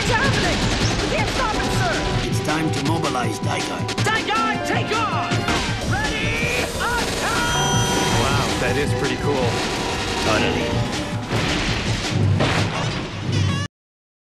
What's happening? We can't stop it, sir! It's time to mobilize, Daigai. Daigai, take off! Ready, attack! Wow, that is pretty cool. Totally.